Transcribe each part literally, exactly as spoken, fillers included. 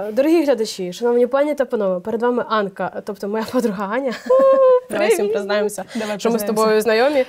Дорогі глядачі, шановні пані та панове, перед вами Анка, тобто моя подруга Аня. Давай всім признаємося, що ми з тобою знайомі.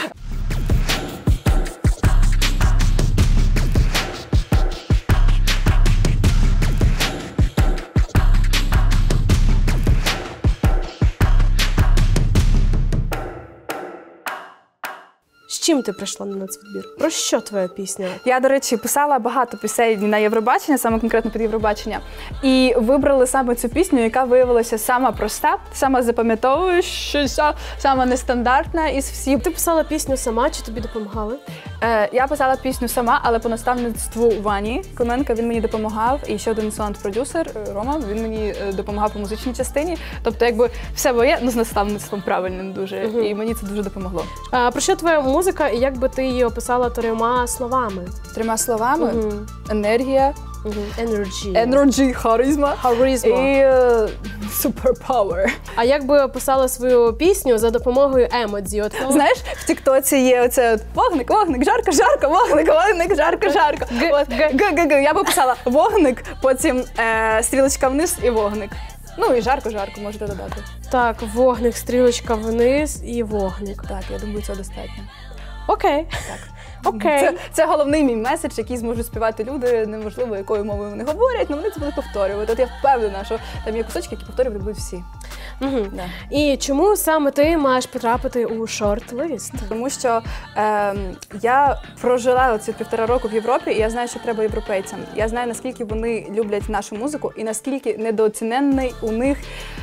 З чим ти прийшла на нацвідбір? Про що твоя пісня? Я, до речі, писала багато пісень на Євробачення, саме конкретно під Євробачення. І вибрали саме цю пісню, яка виявилася сама проста, сама запам'ятовуюча, сама нестандартна із всіх. Ти писала пісню сама, чи тобі допомагали? Е, я писала пісню сама, але по наставництву Вані Клименка, він мені допомагав. І ще один саунд-продюсер, Рома, він мені допомагав по музичній частині. Тобто, якби все моє, ну, з наставництвом правильним дуже. Угу. І мені це дуже допомогло. А про що твоя музика і як би ти її описала трьома словами? Трьома словами? Угу. Енергія. Угу. Energy. Energy, харизма. Харизма. І uh, superpower. А як би описала свою пісню за допомогою емодзі? От, ну... Знаєш, в тіктоці є оце вогник, вогник, жарко, жарко, вогник, вогник, жарко, жарко. Г-г-г. Я би описала вогник, потім е, стрілочка вниз і вогник. Ну і жарко-жарко можете додати. Так, вогник, стрілочка вниз і вогник. Так, я думаю, цього достатньо. Окей. Так. Окей. Це, це головний мій меседж, який зможуть співати люди, неможливо, якою мовою вони говорять, але вони це будуть повторювати. От я впевнена, що там є кусочки, які повторювати будуть всі. Угу. Да. І чому саме ти маєш потрапити у шорт-лист? Тому що е, я прожила оці півтора року в Європі, і я знаю, що треба європейцям. Я знаю, наскільки вони люблять нашу музику і наскільки недооціненний у них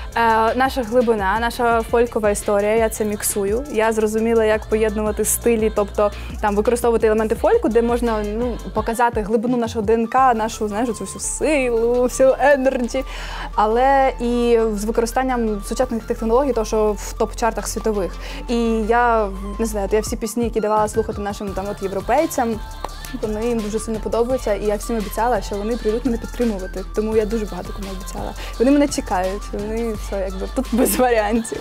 е, наша глибина, наша фолькова історія. Я це міксую. Я зрозуміла, як поєднувати стилі, тобто там використовувати елементи фольку, де можна ну, показати глибину нашого ДНК, нашу, знаєш, цю всю силу, всю енерджі, але і з використанням сучасних технологій, то що в топ-чартах світових. І я не знаю, я всі пісні, які давала слухати нашим там от європейцям, вони їм дуже сильно подобаються, і я всім обіцяла, що вони прийдуть мене підтримувати. Тому я дуже багато кому обіцяла. Вони мене чекають, вони все якби тут без варіантів.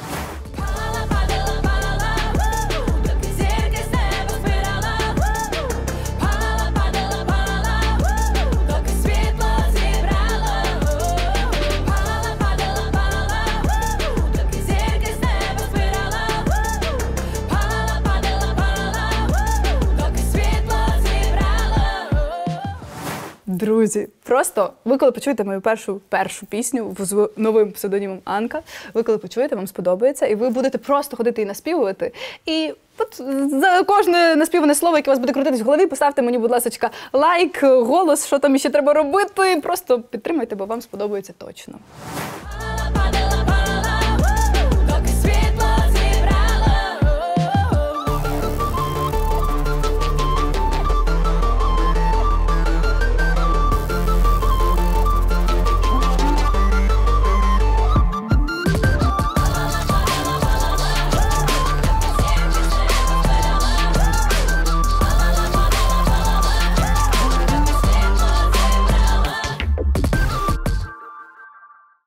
Друзі, просто ви коли почуєте мою першу першу пісню з новим псевдонімом Анка, ви коли почуєте, вам сподобається, і ви будете просто ходити і наспівувати. І от за кожне наспіване слово, яке у вас буде крутитись в голові, поставте мені, будь ласка, лайк, голос, що там ще треба робити. Просто підтримайте, бо вам сподобається точно.